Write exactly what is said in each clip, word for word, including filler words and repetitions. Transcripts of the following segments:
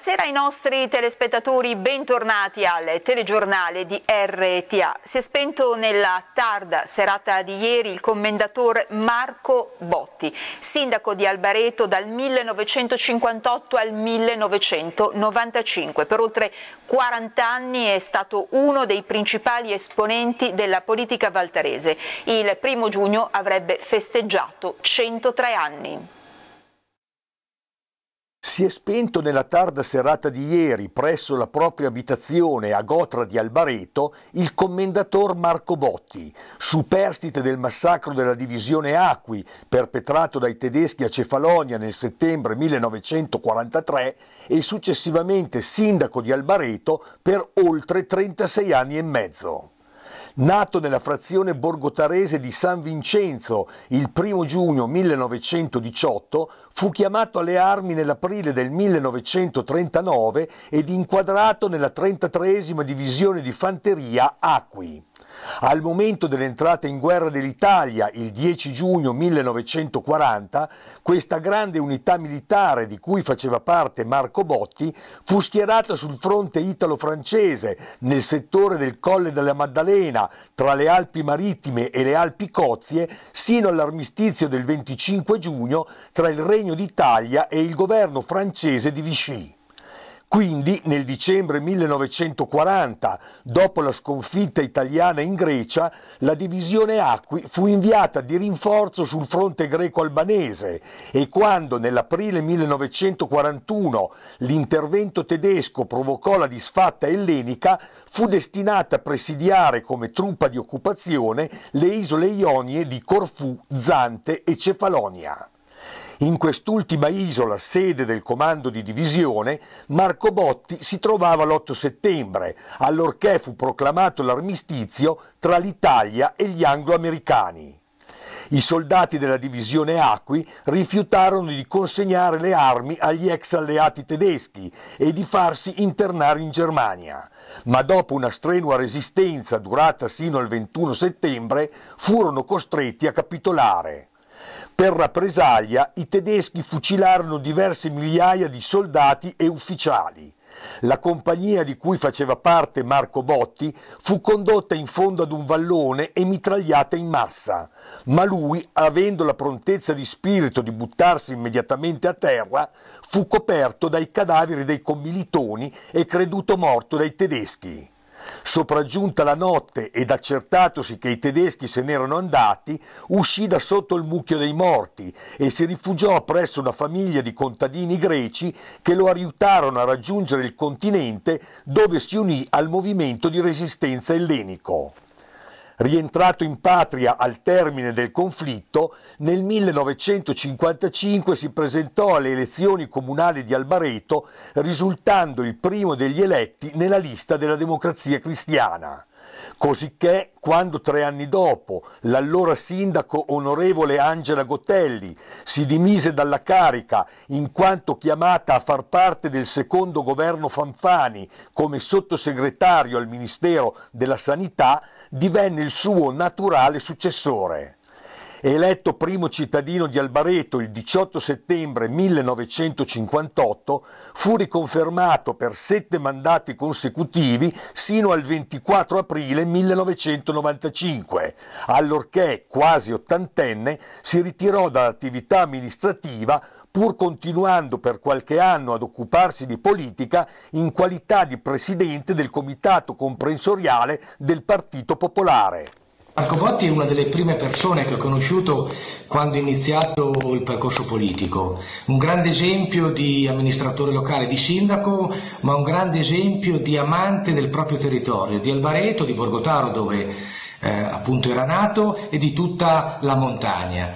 Buonasera ai nostri telespettatori, bentornati al telegiornale di R T A. Si è spento nella tarda serata di ieri il commendator Marco Botti, sindaco di Albareto dal millenovecentocinquantotto al millenovecentonovantacinque. Per oltre quaranta anni è stato uno dei principali esponenti della politica valtarese. Il primo giugno avrebbe festeggiato centotré anni. Si è spento nella tarda serata di ieri presso la propria abitazione a Gotra di Albareto il commendator Marco Botti, superstite del massacro della divisione Acqui perpetrato dai tedeschi a Cefalonia nel settembre millenovecentoquarantatré e successivamente sindaco di Albareto per oltre trentasei anni e mezzo. Nato nella frazione borgotarese di San Vincenzo il primo giugno millenovecentodiciotto, fu chiamato alle armi nell'aprile del millenovecentotrentanove ed inquadrato nella trentatreesima divisione di fanteria Acqui. Al momento dell'entrata in guerra dell'Italia, il dieci giugno millenovecentoquaranta, questa grande unità militare di cui faceva parte Marco Botti fu schierata sul fronte italo-francese nel settore del Colle della Maddalena, tra le Alpi Marittime e le Alpi Cozie, sino all'armistizio del venticinque giugno tra il Regno d'Italia e il governo francese di Vichy. Quindi, nel dicembre millenovecentoquaranta, dopo la sconfitta italiana in Grecia, la divisione Acqui fu inviata di rinforzo sul fronte greco-albanese e quando nell'aprile millenovecentoquarantuno l'intervento tedesco provocò la disfatta ellenica, fu destinata a presidiare come truppa di occupazione le isole Ionie di Corfù, Zante e Cefalonia. In quest'ultima isola, sede del comando di divisione, Marco Botti si trovava l'otto settembre, allorché fu proclamato l'armistizio tra l'Italia e gli anglo-americani. I soldati della divisione Acqui rifiutarono di consegnare le armi agli ex alleati tedeschi e di farsi internare in Germania, ma dopo una strenua resistenza durata sino al ventuno settembre furono costretti a capitolare. Per rappresaglia, i tedeschi fucilarono diverse migliaia di soldati e ufficiali. La compagnia di cui faceva parte Marco Botti fu condotta in fondo ad un vallone e mitragliata in massa, ma lui, avendo la prontezza di spirito di buttarsi immediatamente a terra, fu coperto dai cadaveri dei commilitoni e creduto morto dai tedeschi. Sopraggiunta la notte ed accertatosi che i tedeschi se n'erano andati, uscì da sotto il mucchio dei morti e si rifugiò presso una famiglia di contadini greci che lo aiutarono a raggiungere il continente, dove si unì al movimento di resistenza ellenico. Rientrato in patria al termine del conflitto, nel millenovecentocinquantacinque si presentò alle elezioni comunali di Albareto, risultando il primo degli eletti nella lista della Democrazia Cristiana. Cosicché, quando tre anni dopo l'allora sindaco onorevole Angela Gotelli si dimise dalla carica in quanto chiamata a far parte del secondo governo Fanfani come sottosegretario al Ministero della Sanità, divenne il suo naturale successore. Eletto primo cittadino di Albareto il diciotto settembre millenovecentocinquantotto, fu riconfermato per sette mandati consecutivi sino al ventiquattro aprile millenovecentonovantacinque, allorché, quasi ottantenne, si ritirò dall'attività amministrativa, pur continuando per qualche anno ad occuparsi di politica in qualità di presidente del comitato comprensoriale del Partito Popolare. Marco Botti è una delle prime persone che ho conosciuto quando ho iniziato il percorso politico, un grande esempio di amministratore locale, di sindaco, ma un grande esempio di amante del proprio territorio, di Albareto, di Borgotaro dove eh, appunto era nato e di tutta la montagna.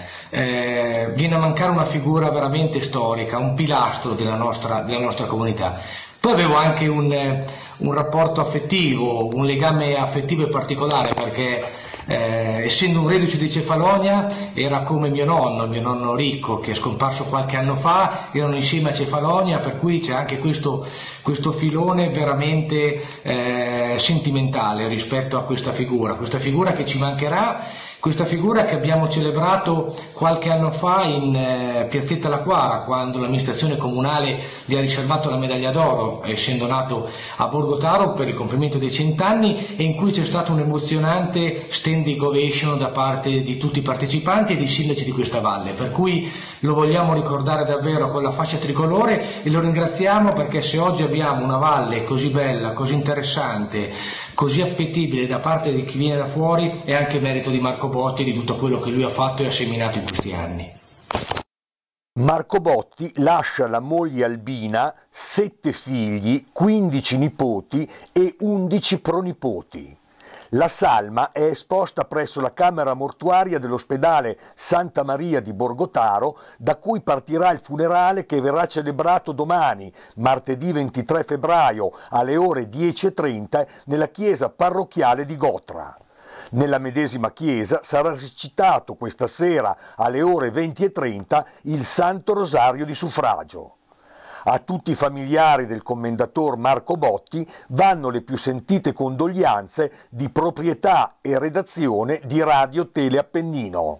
Eh, viene a mancare una figura veramente storica, un pilastro della nostra, della nostra comunità. Poi avevo anche un, un rapporto affettivo, un legame affettivo e particolare perché Eh, essendo un reduce di Cefalonia, era come mio nonno, mio nonno Ricco, che è scomparso qualche anno fa, erano insieme a Cefalonia, per cui c'è anche questo, questo filone veramente eh, sentimentale rispetto a questa figura, questa figura che ci mancherà. Questa figura che abbiamo celebrato qualche anno fa in eh, Piazzetta La Quara, quando l'amministrazione comunale gli ha riservato la medaglia d'oro, essendo nato a Borgotaro per il compimento dei cent'anni, e in cui c'è stato un emozionante standing ovation da parte di tutti i partecipanti e dei sindaci di questa valle, per cui lo vogliamo ricordare davvero con la fascia tricolore e lo ringraziamo, perché se oggi abbiamo una valle così bella, così interessante, così appetibile da parte di chi viene da fuori, è anche merito di Marco Botti, di tutto quello che lui ha fatto e ha seminato in questi anni. Marco Botti lascia la moglie Albina, sette figli, quindici nipoti e undici pronipoti. La salma è esposta presso la camera mortuaria dell'ospedale Santa Maria di Borgotaro, da cui partirà il funerale che verrà celebrato domani, martedì ventitré febbraio, alle ore dieci e trenta, nella chiesa parrocchiale di Gotra. Nella medesima chiesa sarà recitato questa sera alle ore venti e trenta il Santo Rosario di suffragio. A tutti i familiari del commendator Marco Botti vanno le più sentite condoglianze di proprietà e redazione di Radio Tele Appennino.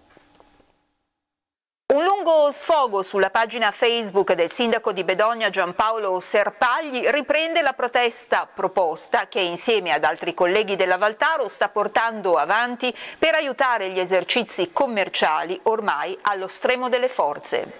Un lungo sfogo sulla pagina Facebook del sindaco di Bedogna Giampaolo Serpagli riprende la protesta proposta che insieme ad altri colleghi della Valtaro sta portando avanti per aiutare gli esercizi commerciali ormai allo stremo delle forze.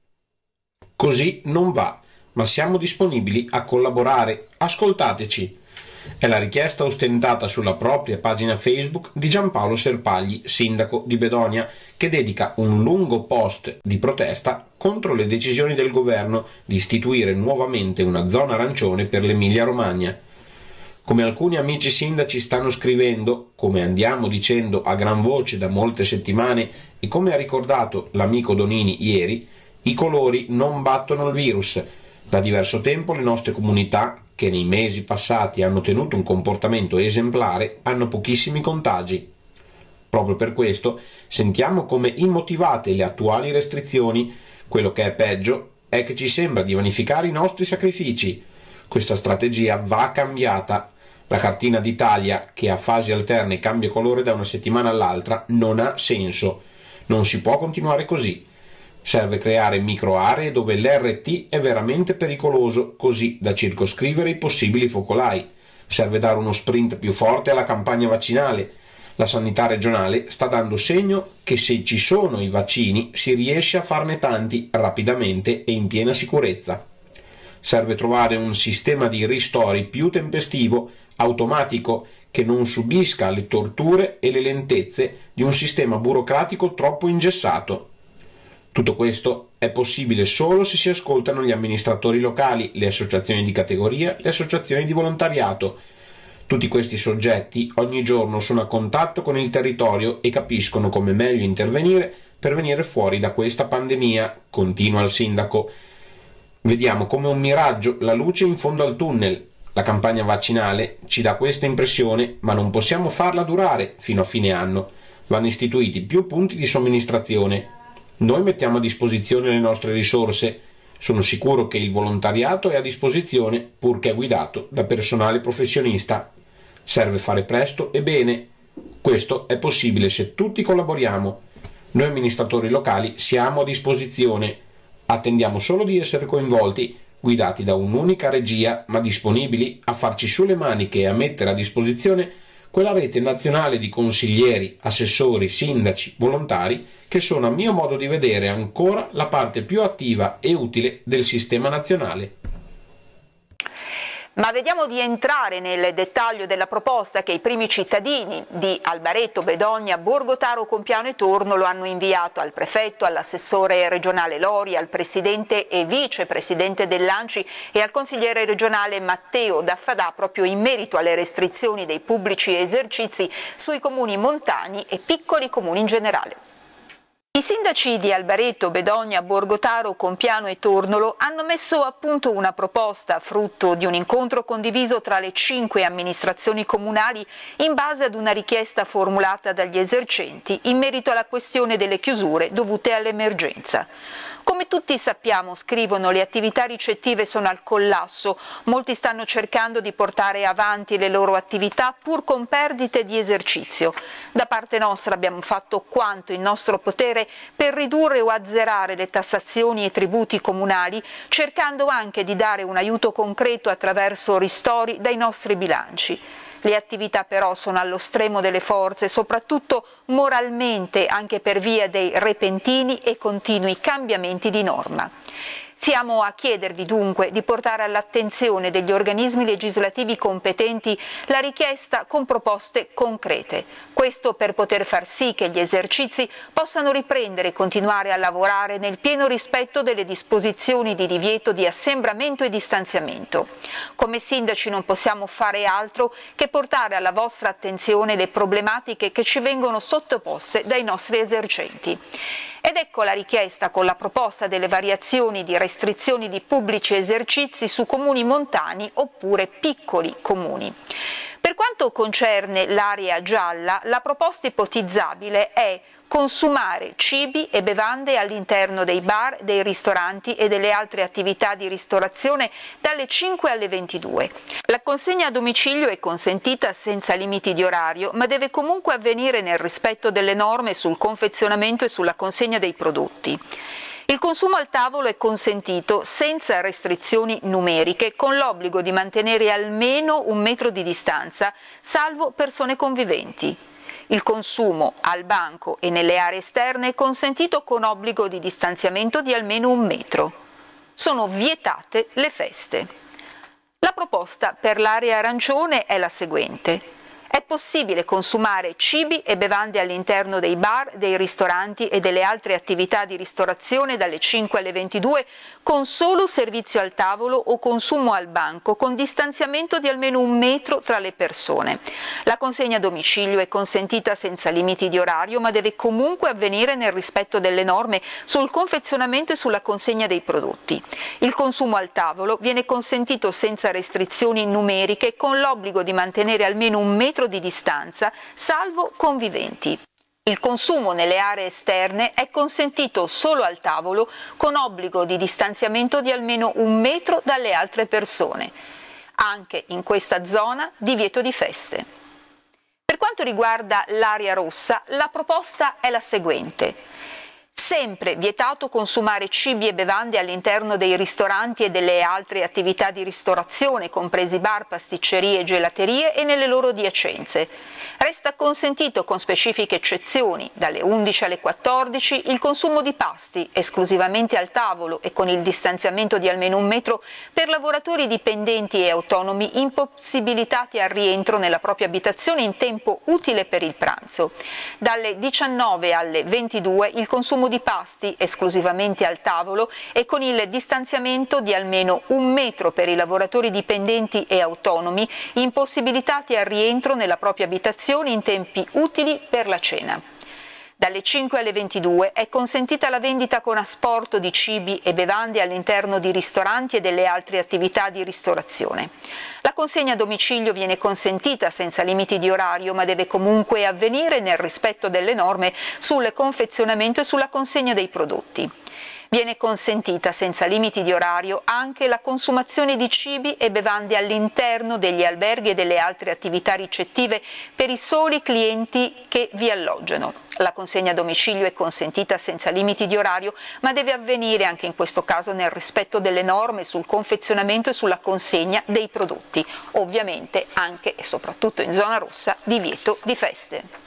Così non va, ma siamo disponibili a collaborare. Ascoltateci. È la richiesta ostentata sulla propria pagina Facebook di Giampaolo Serpagli, sindaco di Bedogna, che dedica un lungo post di protesta contro le decisioni del governo di istituire nuovamente una zona arancione per l'Emilia-Romagna. Come alcuni amici sindaci stanno scrivendo, come andiamo dicendo a gran voce da molte settimane e come ha ricordato l'amico Donini ieri, i colori non battono il virus. Da diverso tempo le nostre comunità, che nei mesi passati hanno tenuto un comportamento esemplare, hanno pochissimi contagi. Proprio per questo sentiamo come immotivate le attuali restrizioni. Quello che è peggio è che ci sembra di vanificare i nostri sacrifici. Questa strategia va cambiata. La cartina d'Italia, che a fasi alterne cambia colore da una settimana all'altra, non ha senso. Non si può continuare così. Serve creare microaree dove l'R T è veramente pericoloso, così da circoscrivere i possibili focolai. Serve dare uno sprint più forte alla campagna vaccinale. La sanità regionale sta dando segno che se ci sono i vaccini si riesce a farne tanti rapidamente e in piena sicurezza. Serve trovare un sistema di ristori più tempestivo, automatico, che non subisca le torture e le lentezze di un sistema burocratico troppo ingessato. Tutto questo è possibile solo se si ascoltano gli amministratori locali, le associazioni di categoria, le associazioni di volontariato. Tutti questi soggetti ogni giorno sono a contatto con il territorio e capiscono come meglio intervenire per venire fuori da questa pandemia, continua il sindaco. Vediamo come un miraggio la luce in fondo al tunnel. La campagna vaccinale ci dà questa impressione, ma non possiamo farla durare fino a fine anno. Vanno istituiti più punti di somministrazione. Noi mettiamo a disposizione le nostre risorse. Sono sicuro che il volontariato è a disposizione, purché guidato da personale professionista. Serve fare presto e bene. Questo è possibile se tutti collaboriamo. Noi amministratori locali siamo a disposizione. Attendiamo solo di essere coinvolti, guidati da un'unica regia, ma disponibili a farci su le maniche e a mettere a disposizione quella rete nazionale di consiglieri, assessori, sindaci, volontari, che sono a mio modo di vedere ancora la parte più attiva e utile del sistema nazionale. Ma vediamo di entrare nel dettaglio della proposta che i primi cittadini di Albareto, Bedogna, Borgotaro, Compiano e Torno lo hanno inviato al prefetto, all'assessore regionale Lori, al presidente e vicepresidente dell'Anci e al consigliere regionale Matteo Daffadà, proprio in merito alle restrizioni dei pubblici esercizi sui comuni montani e piccoli comuni in generale. I sindaci di Albareto, Bedogna, Borgotaro, Compiano e Tornolo hanno messo a punto una proposta frutto di un incontro condiviso tra le cinque amministrazioni comunali in base ad una richiesta formulata dagli esercenti in merito alla questione delle chiusure dovute all'emergenza. Come tutti sappiamo, scrivono, le attività ricettive sono al collasso, molti stanno cercando di portare avanti le loro attività pur con perdite di esercizio. Da parte nostra abbiamo fatto quanto in nostro potere per ridurre o azzerare le tassazioni e tributi comunali, cercando anche di dare un aiuto concreto attraverso ristori dai nostri bilanci. Le attività però sono allo stremo delle forze, soprattutto moralmente, anche per via dei repentini e continui cambiamenti di norma. Siamo a chiedervi dunque di portare all'attenzione degli organismi legislativi competenti la richiesta con proposte concrete. Questo per poter far sì che gli esercizi possano riprendere e continuare a lavorare nel pieno rispetto delle disposizioni di divieto di assembramento e distanziamento. Come sindaci non possiamo fare altro che portare alla vostra attenzione le problematiche che ci vengono sottoposte dai nostri esercenti. Ed ecco la richiesta con la proposta delle variazioni di restrizioni di pubblici esercizi su comuni montani oppure piccoli comuni. Per quanto concerne l'area gialla, la proposta ipotizzabile è consumare cibi e bevande all'interno dei bar, dei ristoranti e delle altre attività di ristorazione dalle cinque alle ventidue. La consegna a domicilio è consentita senza limiti di orario, ma deve comunque avvenire nel rispetto delle norme sul confezionamento e sulla consegna dei prodotti. Il consumo al tavolo è consentito senza restrizioni numeriche, con l'obbligo di mantenere almeno un metro di distanza, salvo persone conviventi. Il consumo al banco e nelle aree esterne è consentito con obbligo di distanziamento di almeno un metro. Sono vietate le feste. La proposta per l'area arancione è la seguente. È possibile consumare cibi e bevande all'interno dei bar, dei ristoranti e delle altre attività di ristorazione dalle cinque alle ventidue con solo servizio al tavolo o consumo al banco con distanziamento di almeno un metro tra le persone. La consegna a domicilio è consentita senza limiti di orario, ma deve comunque avvenire nel rispetto delle norme sul confezionamento e sulla consegna dei prodotti. Il consumo al tavolo viene consentito senza restrizioni numeriche con l'obbligo di mantenere almeno un metro di distanza, salvo conviventi. Il consumo nelle aree esterne è consentito solo al tavolo con obbligo di distanziamento di almeno un metro dalle altre persone. Anche in questa zona divieto di feste. Per quanto riguarda l'area rossa, la proposta è la seguente. Sempre vietato consumare cibi e bevande all'interno dei ristoranti e delle altre attività di ristorazione, compresi bar, pasticcerie e gelaterie e nelle loro adiacenze. Resta consentito con specifiche eccezioni, dalle undici alle quattordici, il consumo di pasti, esclusivamente al tavolo e con il distanziamento di almeno un metro, per lavoratori dipendenti e autonomi impossibilitati al rientro nella propria abitazione in tempo utile per il pranzo. Dalle diciannove alle ventidue il consumo di pasti esclusivamente al tavolo e con il distanziamento di almeno un metro per i lavoratori dipendenti e autonomi impossibilitati al rientro nella propria abitazione in tempi utili per la cena. Dalle cinque alle ventidue è consentita la vendita con asporto di cibi e bevande all'interno di ristoranti e delle altre attività di ristorazione. La consegna a domicilio viene consentita senza limiti di orario, ma deve comunque avvenire nel rispetto delle norme sul confezionamento e sulla consegna dei prodotti. Viene consentita senza limiti di orario anche la consumazione di cibi e bevande all'interno degli alberghi e delle altre attività ricettive per i soli clienti che vi alloggiano. La consegna a domicilio è consentita senza limiti di orario, ma deve avvenire anche in questo caso nel rispetto delle norme sul confezionamento e sulla consegna dei prodotti. Ovviamente anche e soprattutto in zona rossa divieto di feste.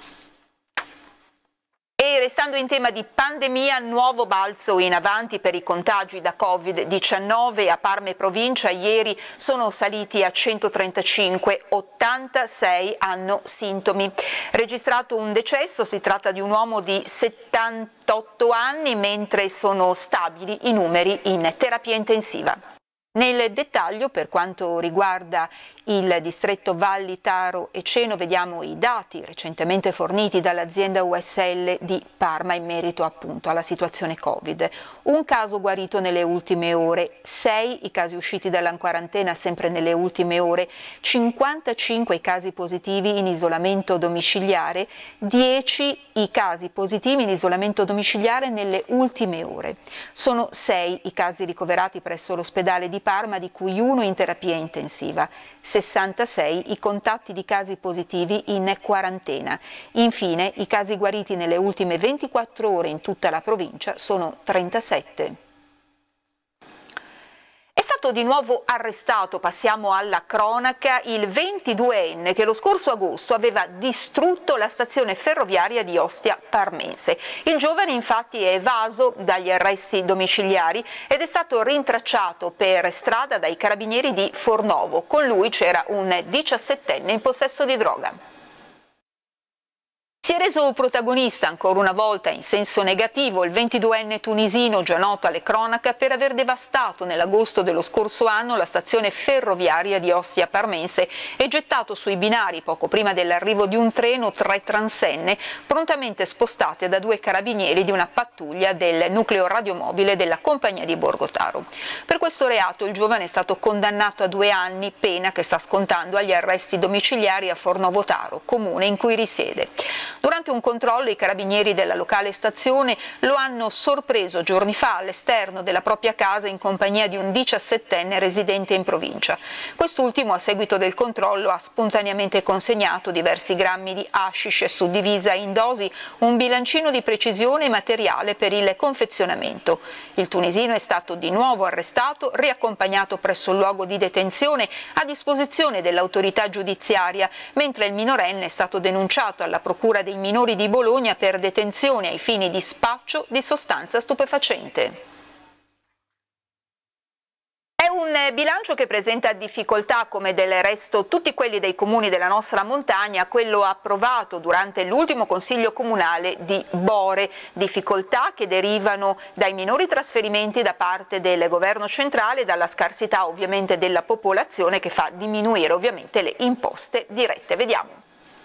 E restando in tema di pandemia, nuovo balzo in avanti per i contagi da Covid diciannove. A Parma e provincia ieri sono saliti a centotrentacinque, ottantasei hanno sintomi. Registrato un decesso, si tratta di un uomo di settantotto anni, mentre sono stabili i numeri in terapia intensiva. Nel dettaglio, per quanto riguarda il distretto Valli, Taro e Ceno. Vediamo i dati recentemente forniti dall'azienda U S L di Parma in merito appunto alla situazione Covid. Un caso guarito nelle ultime ore, sei i casi usciti dalla quarantena sempre nelle ultime ore, cinquantacinque i casi positivi in isolamento domiciliare, dieci i casi positivi in isolamento domiciliare nelle ultime ore. Sono sei i casi ricoverati presso l'ospedale di Parma, di cui uno in terapia intensiva. sessantasei i contatti di casi positivi in quarantena. Infine, i casi guariti nelle ultime ventiquattro ore in tutta la provincia sono trentasette. È stato di nuovo arrestato, passiamo alla cronaca, il ventiduenne che lo scorso agosto aveva distrutto la stazione ferroviaria di Ostia Parmense. Il giovane infatti è evaso dagli arresti domiciliari ed è stato rintracciato per strada dai carabinieri di Fornovo. Con lui c'era un diciassettenne in possesso di droga. Si è reso protagonista ancora una volta in senso negativo il ventiduenne tunisino, già noto alle cronache, per aver devastato nell'agosto dello scorso anno la stazione ferroviaria di Ostia Parmense e gettato sui binari, poco prima dell'arrivo di un treno, tre transenne prontamente spostate da due carabinieri di una pattuglia del nucleo radiomobile della compagnia di Borgotaro. Per questo reato il giovane è stato condannato a due anni, pena che sta scontando agli arresti domiciliari a Fornovo Taro, comune in cui risiede. Durante un controllo i carabinieri della locale stazione lo hanno sorpreso giorni fa all'esterno della propria casa in compagnia di un diciassettenne residente in provincia. Quest'ultimo, a seguito del controllo, ha spontaneamente consegnato diversi grammi di hashish suddivisa in dosi, un bilancino di precisione e materiale per il confezionamento. Il tunisino è stato di nuovo arrestato, riaccompagnato presso il luogo di detenzione a disposizione dell'autorità giudiziaria, mentre il minorenne è stato denunciato alla procura dei minori di Bologna per detenzione ai fini di spaccio di sostanza stupefacente. È un bilancio che presenta difficoltà, come del resto tutti quelli dei comuni della nostra montagna, quello approvato durante l'ultimo Consiglio Comunale di Bore. Difficoltà che derivano dai minori trasferimenti da parte del governo centrale e dalla scarsità ovviamente della popolazione, che fa diminuire ovviamente le imposte dirette. Vediamo.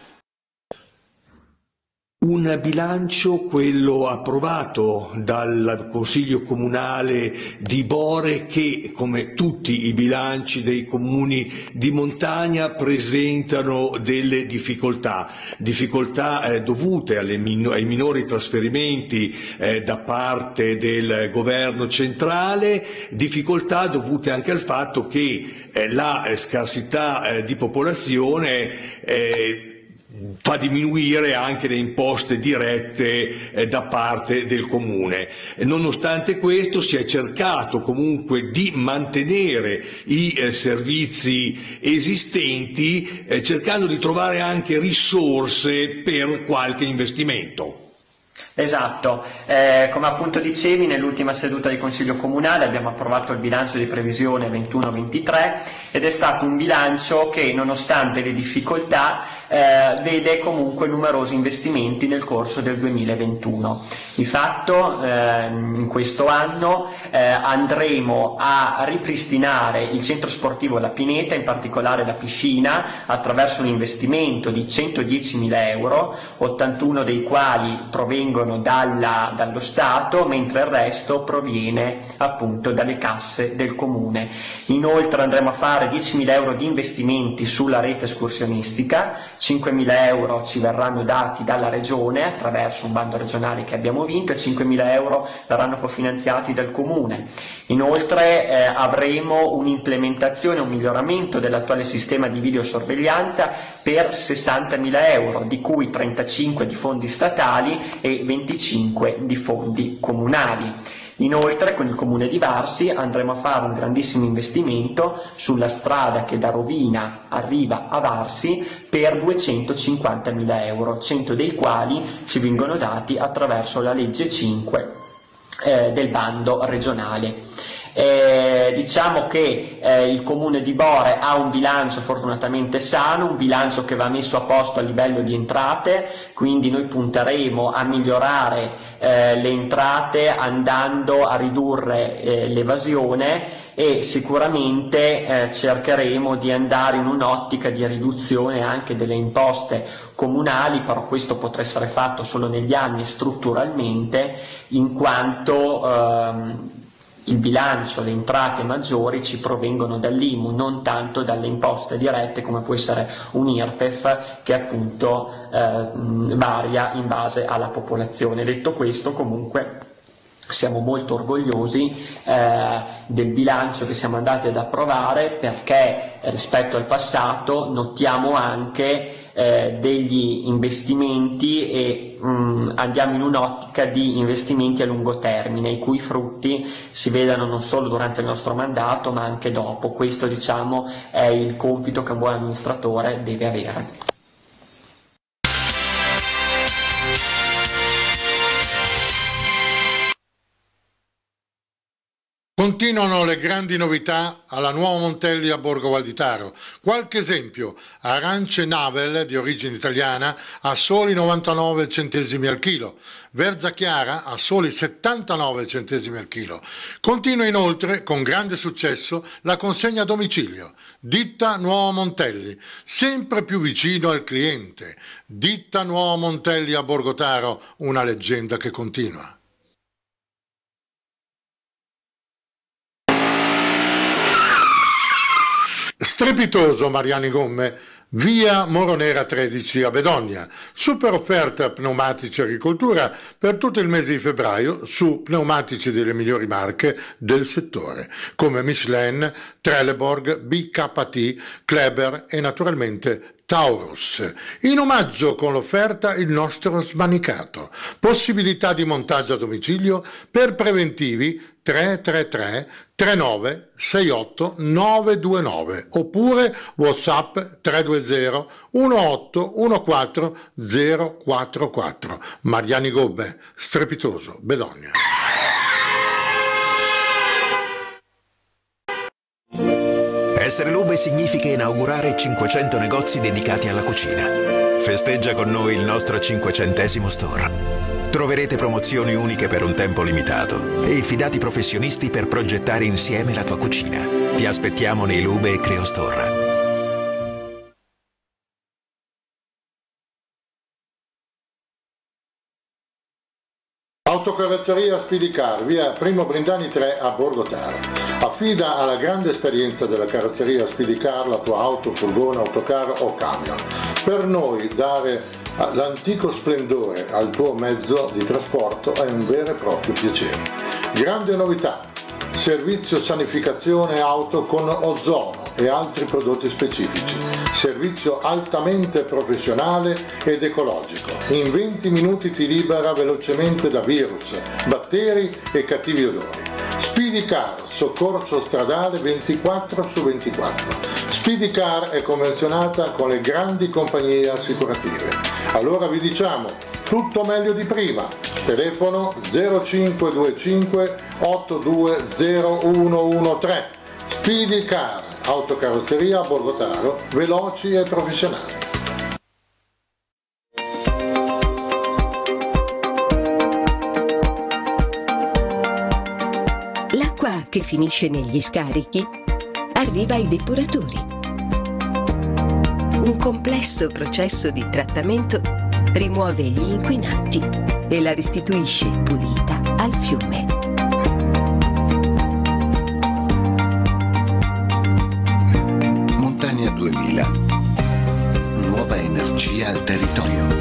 Un bilancio, quello approvato dal Consiglio Comunale di Bore, che, come tutti i bilanci dei comuni di montagna, presentano delle difficoltà, difficoltà eh, dovute alle min- ai minori trasferimenti eh, da parte del governo centrale, difficoltà dovute anche al fatto che eh, la eh, scarsità eh, di popolazione eh, fa diminuire anche le imposte dirette eh, da parte del comune. E nonostante questo si è cercato comunque di mantenere i eh, servizi esistenti, eh, cercando di trovare anche risorse per qualche investimento. Esatto, eh, come appunto dicevi, nell'ultima seduta del Consiglio Comunale abbiamo approvato il bilancio di previsione ventuno ventitré ed è stato un bilancio che, nonostante le difficoltà, eh, vede comunque numerosi investimenti nel corso del duemilaventuno. Di fatto eh, in questo anno eh, andremo a ripristinare il centro sportivo La Pineta, in particolare la piscina, attraverso un investimento di centodiecimila euro, ottantuno dei quali provengono Dalla, dallo Stato, mentre il resto proviene appunto dalle casse del Comune. Inoltre andremo a fare diecimila euro di investimenti sulla rete escursionistica, cinquemila euro ci verranno dati dalla Regione attraverso un bando regionale che abbiamo vinto e cinquemila euro verranno cofinanziati dal Comune. Inoltre eh, avremo un'implementazione, un miglioramento dell'attuale sistema di videosorveglianza per sessantamila euro, di cui trentacinque di fondi statali e venticinque di fondi comunali. Inoltre con il Comune di Varsi andremo a fare un grandissimo investimento sulla strada che da Rovina arriva a Varsi per duecentocinquantamila euro, cento dei quali ci vengono dati attraverso la legge cinque eh, del bando regionale. Eh, diciamo che eh, il comune di Bore ha un bilancio fortunatamente sano, un bilancio che va messo a posto a livello di entrate, quindi noi punteremo a migliorare eh, le entrate andando a ridurre eh, l'evasione e sicuramente eh, cercheremo di andare in un'ottica di riduzione anche delle imposte comunali, però questo potrà essere fatto solo negli anni strutturalmente, in quanto ehm, il bilancio, le entrate maggiori ci provengono dall'I M U, non tanto dalle imposte dirette come può essere un I R P E F che appunto eh, varia in base alla popolazione. Detto questo, comunque siamo molto orgogliosi eh, del bilancio che siamo andati ad approvare, perché rispetto al passato notiamo anche eh, degli investimenti e mh, andiamo in un'ottica di investimenti a lungo termine, i cui frutti si vedano non solo durante il nostro mandato ma anche dopo. Questo, diciamo, è il compito che un buon amministratore deve avere. Continuano le grandi novità alla Nuovo Montelli a Borgo Valditaro. Qualche esempio: arance Navel di origine italiana a soli novantanove centesimi al chilo, verza chiara a soli settantanove centesimi al chilo. Continua inoltre con grande successo la consegna a domicilio. Ditta Nuovo Montelli, sempre più vicino al cliente. Ditta Nuovo Montelli a Borgotaro, una leggenda che continua. Strepitoso Mariani Gomme, via Moronera tredici a Bedogna. Super offerta pneumatici agricoltura per tutto il mese di febbraio su pneumatici delle migliori marche del settore, come Michelin, Trelleborg, B K T, Kleber e naturalmente Taurus. In omaggio con l'offerta il nostro smanicato. Possibilità di montaggio a domicilio per preventivi tre tre tre tre nove sei otto nove due nove oppure WhatsApp tre due zero uno otto uno quattro zero quattro quattro. Mariani Gomme, Strepitoso, Bedogna. Essere Lube significa inaugurare cinquecento negozi dedicati alla cucina. Festeggia con noi il nostro cinquecentesimo store. Troverete promozioni uniche per un tempo limitato e i fidati professionisti per progettare insieme la tua cucina. Ti aspettiamo nei Lube e Creo Store. Autocarrozzeria Spidicar, via Primo Brindani tre a Borgotaro. Affida alla grande esperienza della carrozzeria Spidicar la tua auto, furgone, autocar o camion. Per noi dare l'antico splendore al tuo mezzo di trasporto è un vero e proprio piacere. Grande novità: servizio sanificazione auto con ozono e altri prodotti specifici. Servizio altamente professionale ed ecologico. In venti minuti ti libera velocemente da virus, batteri e cattivi odori. Spidicar, soccorso stradale ventiquattro su ventiquattro. Spidicar è convenzionata con le grandi compagnie assicurative. Allora vi diciamo, tutto meglio di prima. Telefono zero cinque due cinque otto due zero uno uno tre. Spidicar, autocarrozzeria a Borgotaro, veloci e professionali. L'acqua che finisce negli scarichi arriva ai depuratori. Un complesso processo di trattamento rimuove gli inquinanti e la restituisce pulita al fiume. Montania duemila. Nuova energia al territorio.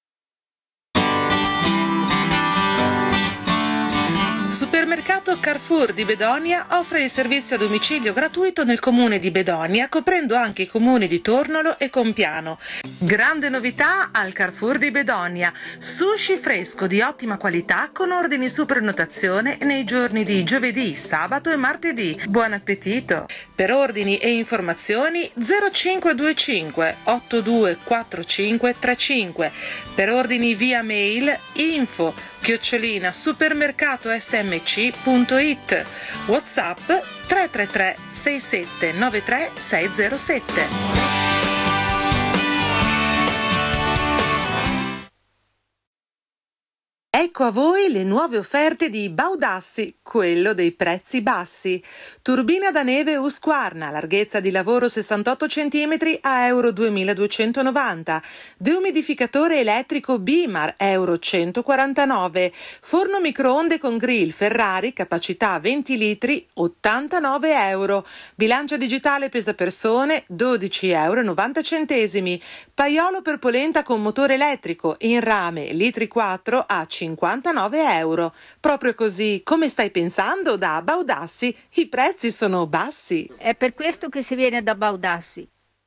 Supermercato Carrefour Carrefour di Bedonia offre il servizio a domicilio gratuito nel comune di Bedonia, coprendo anche i comuni di Tornolo e Compiano. Grande novità al Carrefour di Bedonia: sushi fresco di ottima qualità con ordini su prenotazione nei giorni di giovedì, sabato e martedì. Buon appetito! Per ordini e informazioni zero cinque due cinque otto due quattro cinque tre cinque. Per ordini via mail info chiocciolina supermercatosmc.it. WhatsApp tre tre tre sei sette nove tre sei zero sette. Ecco a voi le nuove offerte di Baudassi, quello dei prezzi bassi. Turbina da neve Husqvarna, larghezza di lavoro sessantotto centimetri a euro duemiladuecentonovanta. Deumidificatore elettrico Bimar, euro centoquarantanove. Forno microonde con grill Ferrari, capacità venti litri, ottantanove euro. Bilancia digitale pesapersone, dodici euro e novanta centesimi. Paiolo per polenta con motore elettrico, in rame, litri quattro a cinquantanove euro. Proprio così, come stai pensando, da Baudassi i prezzi sono bassi. È per questo che si viene da Baudassi.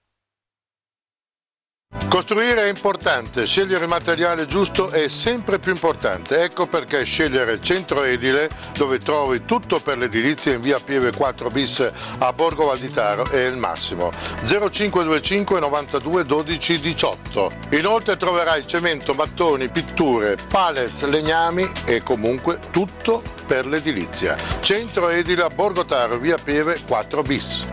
Costruire è importante, scegliere il materiale giusto è sempre più importante, ecco perché scegliere il Centro Edile, dove trovi tutto per l'edilizia in via Pieve quattro bis a Borgo Valditaro, è il massimo. zero cinque due cinque novantadue dodici diciotto. Inoltre troverai cemento, mattoni, pitture, pallets, legnami e comunque tutto per l'edilizia. Centro Edile a Borgo Taro, via Pieve quattro bis.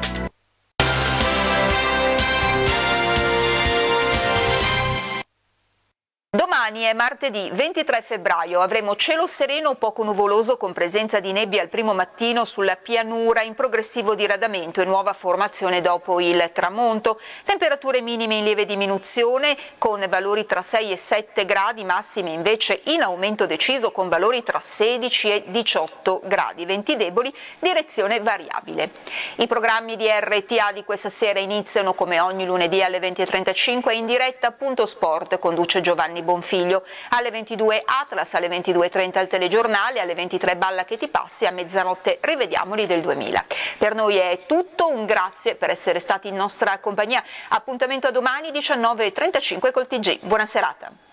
Domani è martedì ventitré febbraio, avremo cielo sereno o poco nuvoloso con presenza di nebbia al primo mattino sulla pianura in progressivo diradamento e nuova formazione dopo il tramonto. Temperature minime in lieve diminuzione con valori tra sei e sette gradi, massime invece in aumento deciso con valori tra sedici e diciotto gradi, venti deboli, direzione variabile. I programmi di R T A di questa sera iniziano come ogni lunedì alle venti e trentacinque in diretta Punto Sport, conduce Giovanni Bonfiglio, alle ventidue Atlas, alle ventidue e trenta il telegiornale, alle ventitré Balla che ti passi, a mezzanotte Rivediamoli del duemila. Per noi è tutto, un grazie per essere stati in nostra compagnia, appuntamento a domani diciannove e trentacinque col T G. Buona serata.